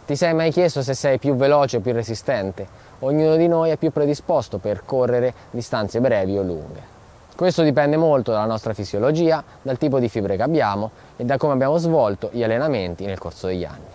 Ti sei mai chiesto se sei più veloce o più resistente? Ognuno di noi è più predisposto per correre distanze brevi o lunghe. Questo dipende molto dalla nostra fisiologia, dal tipo di fibre che abbiamo e da come abbiamo svolto gli allenamenti nel corso degli anni.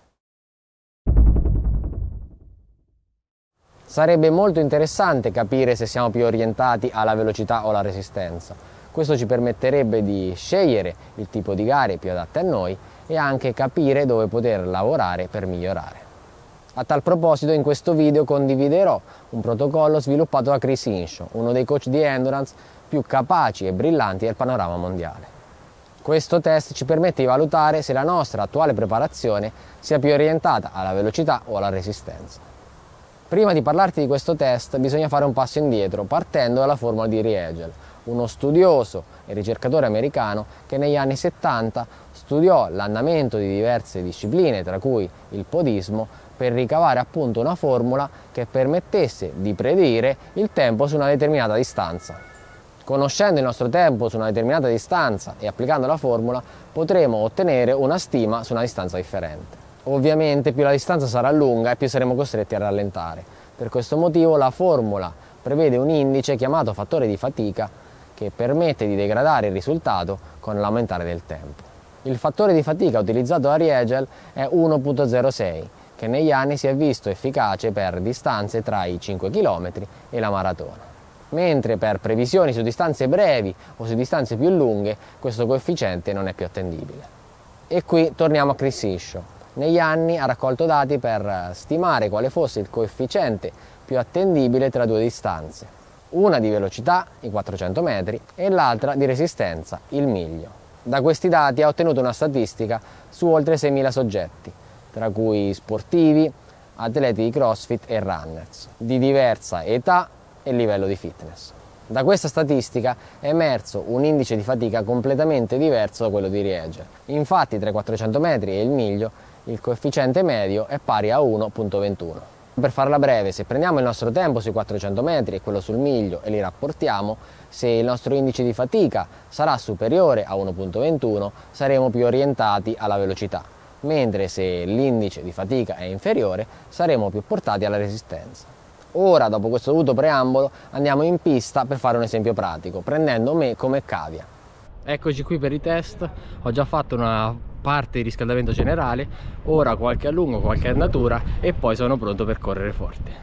Sarebbe molto interessante capire se siamo più orientati alla velocità o alla resistenza. Questo ci permetterebbe di scegliere il tipo di gare più adatte a noi e anche capire dove poter lavorare per migliorare. A tal proposito, in questo video condividerò un protocollo sviluppato da Chris Hinshaw, uno dei coach di endurance più capaci e brillanti del panorama mondiale. Questo test ci permette di valutare se la nostra attuale preparazione sia più orientata alla velocità o alla resistenza. Prima di parlarti di questo test bisogna fare un passo indietro partendo dalla formula di Riegel, uno studioso e ricercatore americano che negli anni 70 studiò l'andamento di diverse discipline, tra cui il podismo, per ricavare appunto una formula che permettesse di predire il tempo su una determinata distanza. Conoscendo il nostro tempo su una determinata distanza e applicando la formula potremo ottenere una stima su una distanza differente. Ovviamente più la distanza sarà lunga e più saremo costretti a rallentare. Per questo motivo la formula prevede un indice chiamato fattore di fatica che permette di degradare il risultato con l'aumentare del tempo. Il fattore di fatica utilizzato da Riegel è 1.06, che negli anni si è visto efficace per distanze tra i 5 km e la maratona, mentre per previsioni su distanze brevi o su distanze più lunghe questo coefficiente non è più attendibile. E qui torniamo a Chris Hinshaw. Negli anni ha raccolto dati per stimare quale fosse il coefficiente più attendibile tra due distanze, una di velocità, i 400 metri, e l'altra di resistenza, il miglio. Da questi dati ha ottenuto una statistica su oltre 6.000 soggetti, tra cui sportivi, atleti di CrossFit e runners, di diversa età e livello di fitness. Da questa statistica è emerso un indice di fatica completamente diverso da quello di Riegel. Infatti tra i 400 metri e il miglio il coefficiente medio è pari a 1.21. Per farla breve, se prendiamo il nostro tempo sui 400 metri e quello sul miglio e li rapportiamo, se il nostro indice di fatica sarà superiore a 1.21 saremo più orientati alla velocità, mentre se l'indice di fatica è inferiore saremo più portati alla resistenza. Ora, dopo questo dovuto preambolo, andiamo in pista per fare un esempio pratico, prendendo me come cavia. Eccoci qui per i test, ho già fatto una parte di riscaldamento generale, ora qualche allungo, qualche andatura e poi sono pronto per correre forte.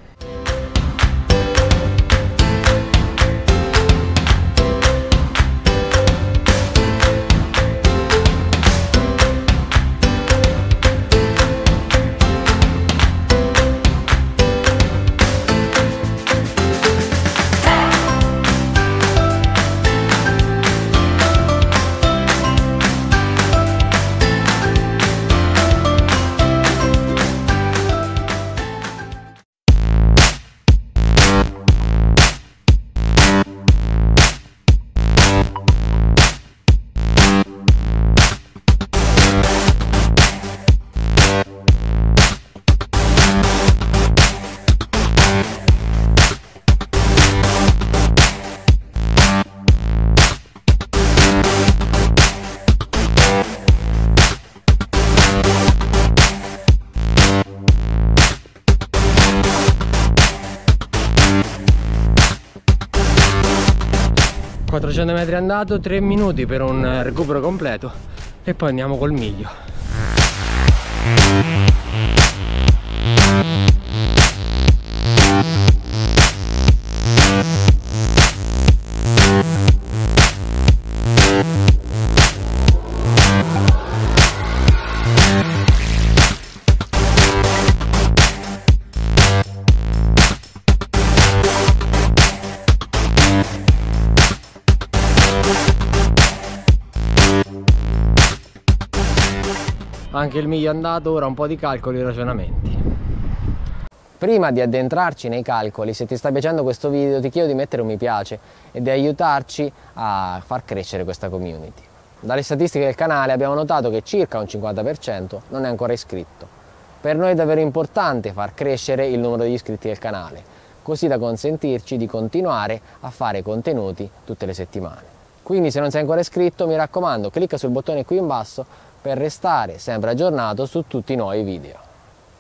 400 metri andato, 3 minuti per un recupero completo e poi andiamo col miglio. Anche il miglio andato, ora un po' di calcoli e ragionamenti. Prima di addentrarci nei calcoli, se ti sta piacendo questo video ti chiedo di mettere un mi piace e di aiutarci a far crescere questa community. Dalle statistiche del canale abbiamo notato che circa un 50% non è ancora iscritto. Per noi è davvero importante far crescere il numero di iscritti del canale, così da consentirci di continuare a fare contenuti tutte le settimane. Quindi se non sei ancora iscritto, mi raccomando, clicca sul bottone qui in basso per restare sempre aggiornato su tutti i nuovi video.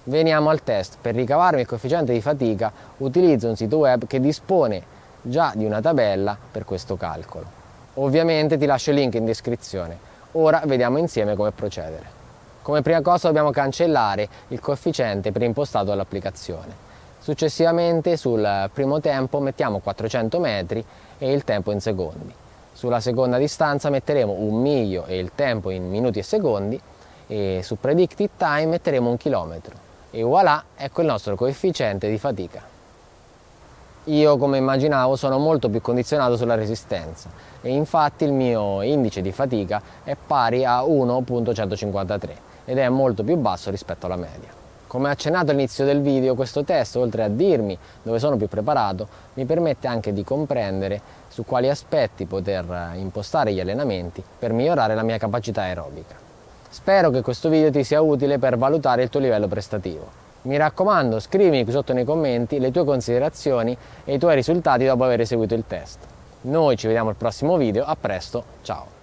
Veniamo al test. Per ricavarmi il coefficiente di fatica utilizzo un sito web che dispone già di una tabella per questo calcolo. Ovviamente ti lascio il link in descrizione. Ora vediamo insieme come procedere. Come prima cosa dobbiamo cancellare il coefficiente preimpostato dall'applicazione. Successivamente sul primo tempo mettiamo 400 metri e il tempo in secondi. Sulla seconda distanza metteremo 1 miglio e il tempo in minuti e secondi, e su Predicted Time metteremo 1 chilometro. E voilà, ecco il nostro coefficiente di fatica. Io, come immaginavo, sono molto più condizionato sulla resistenza e infatti il mio indice di fatica è pari a 1,153 ed è molto più basso rispetto alla media. Come accennato all'inizio del video, questo test, oltre a dirmi dove sono più preparato, mi permette anche di comprendere su quali aspetti poter impostare gli allenamenti per migliorare la mia capacità aerobica. Spero che questo video ti sia utile per valutare il tuo livello prestativo. Mi raccomando, scrivimi qui sotto nei commenti le tue considerazioni e i tuoi risultati dopo aver eseguito il test. Noi ci vediamo al prossimo video, a presto, ciao!